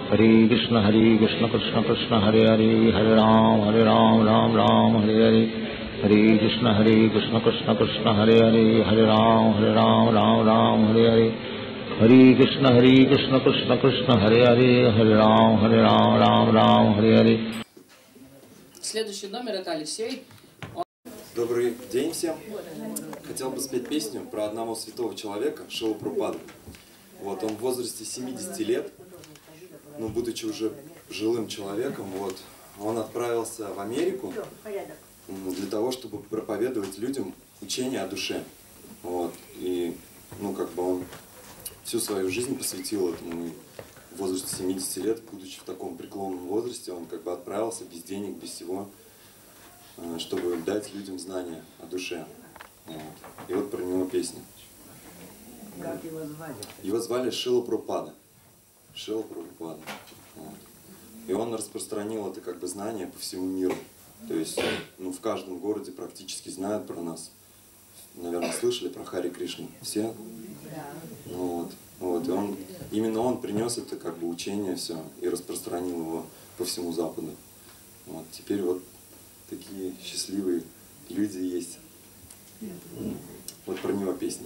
Hare Krishna Krishna Krishna Hare Hare Hare Ram Ram Ram Hare Hare Hare Krishna Krishna Krishna Hare Hare Hare Ram Ram Hare Hare Hare Krishna Krishna Krishna Hare Hare Hare Ram Hare Hare. Следующий номер — это Алексей. Добрый день всем. Хотел бы спеть песню про одного святого человека, Шрилу Прабхупаду. Вот, он в возрасте 70 лет, но будучи уже жилым человеком, вот, он отправился в Америку для того, чтобы проповедовать людям учение о душе. Вот, и, он всю свою жизнь посвятил этому. И в возрасте 70 лет, будучи в таком преклонном возрасте, он отправился без денег, без всего, чтобы дать людям знания о душе. Вот. И вот про него песня. Как его звали? Его звали Шрила Прабхупада. Шрила Прабхупада. Вот. И он распространил это знание по всему миру. То есть, в каждом городе практически знают про нас. Наверное, слышали про Харе Кришну. Все? Да. И именно он принес это учение все и распространил его по всему Западу. Вот. Теперь вот такие счастливые люди есть. Вот про него песня.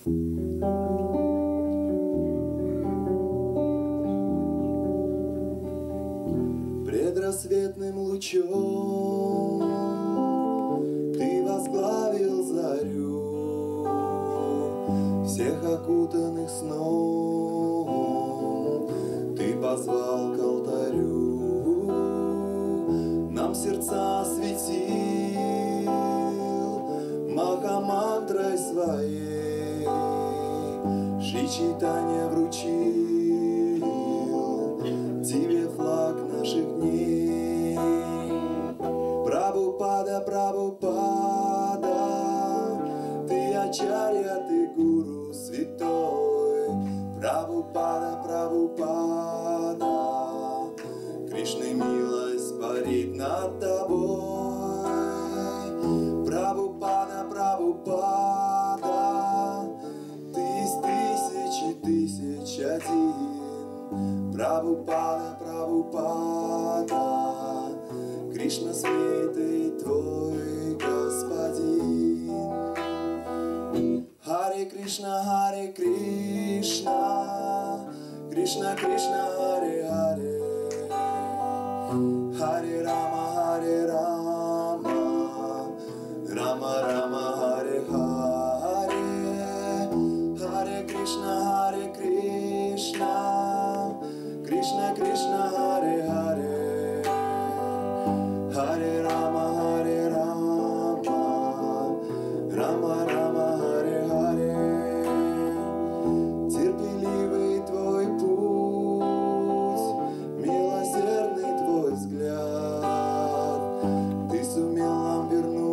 Предрассветным лучом ты возглавил зарю всех окутанных сном, ты позвал к алтарю, нам сердца осветил махамантрой своей, Шри Чайтанья вручил тебе флаг наших дней. Прабхупада, Прабхупада, ты ачарья, ты гуру святой. Прабхупада, Прабхупада, Кришны милость парит над тобой. Прабхупада, Прабхупада, ты из тысяч один. Прабхупада, Прабхупада, Кришна святый твой господин. Харе Кришна, Кришна Кришна, Харе Харе, Харе Рама, Рама Рама, Харе Харе, Харе Кришна, Кришна Кришна, Харе Харе, Харе Рама, Рама Рама, Харе Харе. Терпеливый твой путь, милосердный твой взгляд, ты сумел нам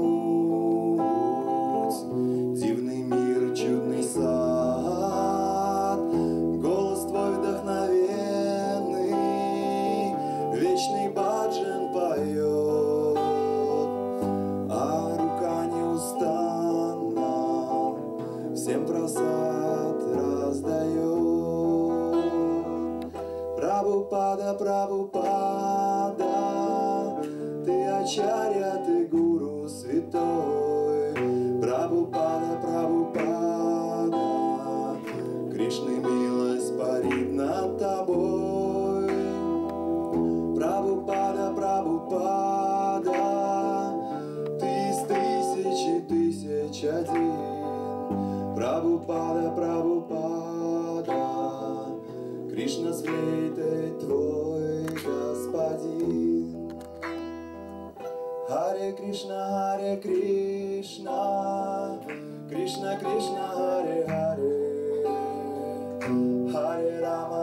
вернуть дивный мир, чудный сад. Голос твой вдохновенный, вечный баджан поет, а рука неустанно всем просад раздает. Прабхупада, Прабхупада, ты ачарья, ты гуру святой. Прабхупада, Прабхупада, Кришны милость парит над тобой. Прабхупада, Прабхупада, ты из тысяч один. Прабхупада, Прабхупада, Кришна святый твой господин. Харе Кришна, Кришна Кришна, Харе Харе, Харе Рама,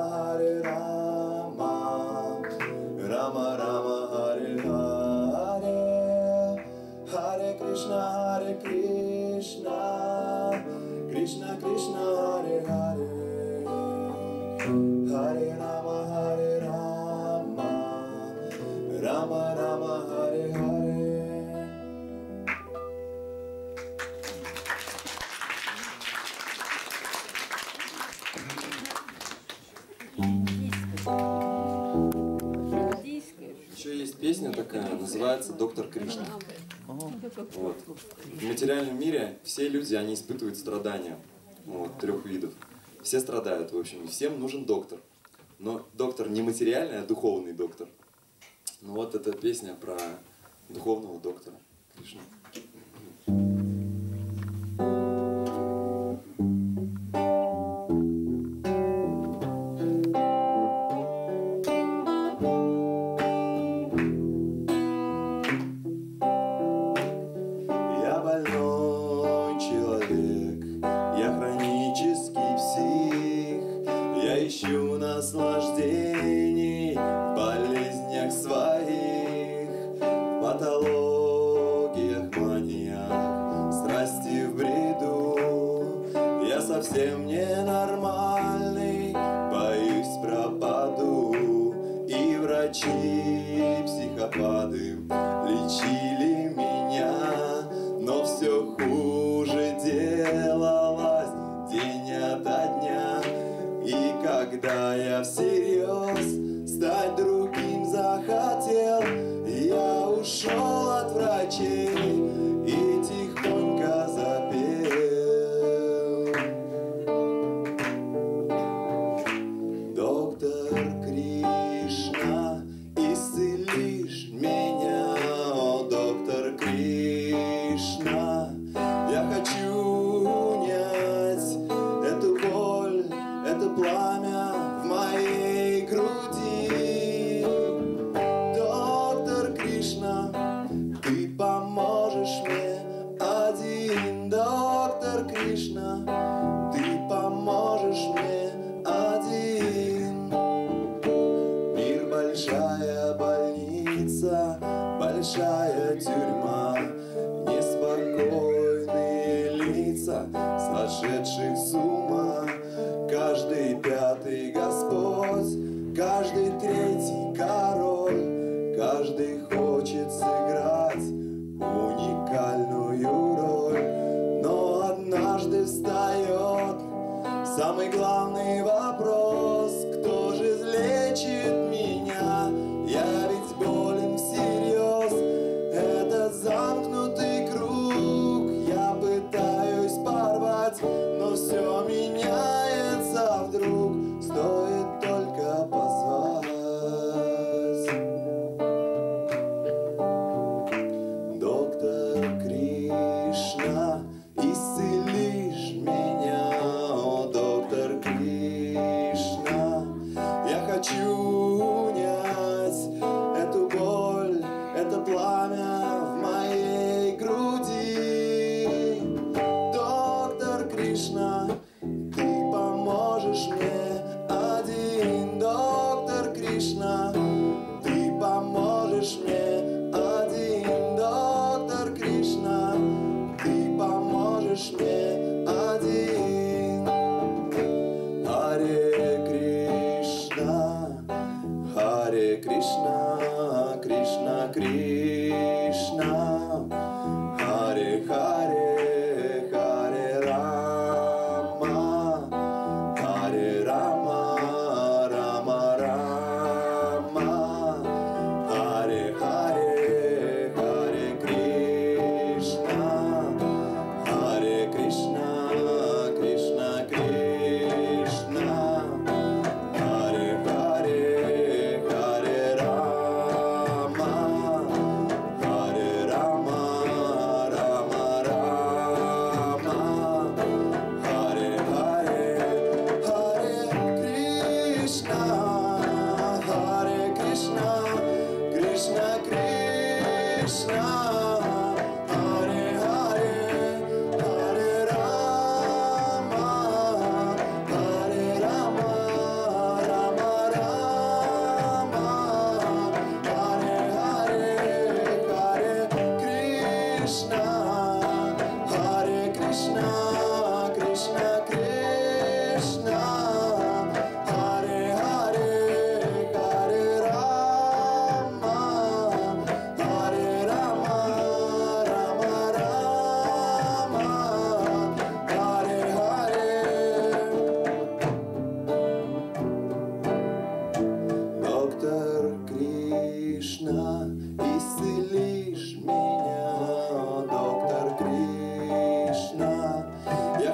Рама Рама, Харе Харе, Харе Кришна, Кришна Кришна, Харе Харе, Харе Рама, Рама Рама, Харе Харе. песня такая, называется «Доктор Кришна». Вот. В материальном мире все люди, они испытывают страдания, вот, 3 видов. Все страдают, в общем, и всем нужен доктор. Но доктор не материальный, а духовный доктор. Ну вот эта песня про духовного доктора Кришну. Ищу наслаждений в болезнях своих, в патологиях, маниях, страсти в бреду. Я совсем ненормальный, боюсь пропаду. И врачи, психопаты лечили меня, но все хуже делалось день ото дня. И когда я всерьез стать другим захотел, я ушел от врачей и тихонько запел. Доктор Кришна, исцелишь меня, о, доктор Кришна. Я хочу унять эту боль, это пламя в моей груди. Доктор Кришна, ты поможешь мне один. Доктор Кришна, ты поможешь мне один. Мир большая больница, большая тюрьма, неспокойные лица сошедших с ума. Каждый 5-й Господь, каждый 3-й король, каждый хочет сыграть уникальную роль. Но однажды встает самый главный вопрос: кто же излечит меня? Я ведь болен всерьез, это замкнутый круг. Я пытаюсь порвать, но все меняется вдруг, стоит только позвать. Доктор Кришна, исцелишь меня, о, доктор Кришна. Я хочу унять эту боль, это пламя в моей груди. Доктор Кришна, ты поможешь мне один. Доктор Кришна, ты поможешь мне один. Доктор Кришна, ты поможешь мне один. Харе Кришна, Харе Кришна, Кришна Кришна, Харе Харе, Харе Рама,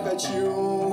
хочу